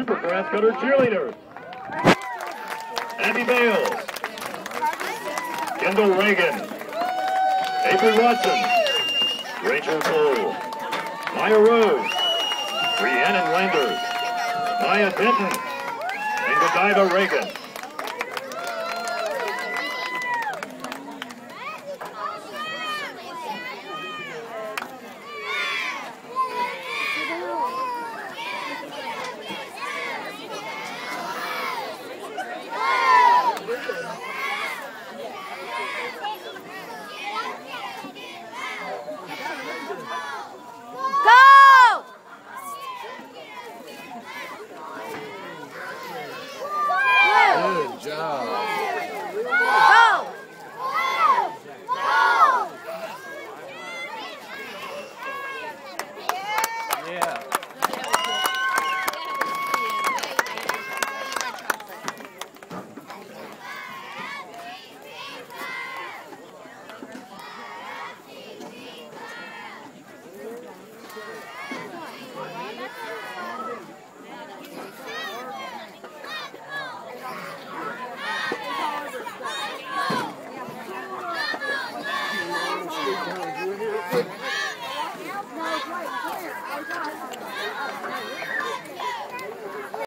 for Grass Cutter Cheerleaders. Abby Bales. Kendall Reagan. Avery Watson. Rachel Cole. Maya Rose. Rhiannon Landers. Maya Denton. And Godiva Reagan.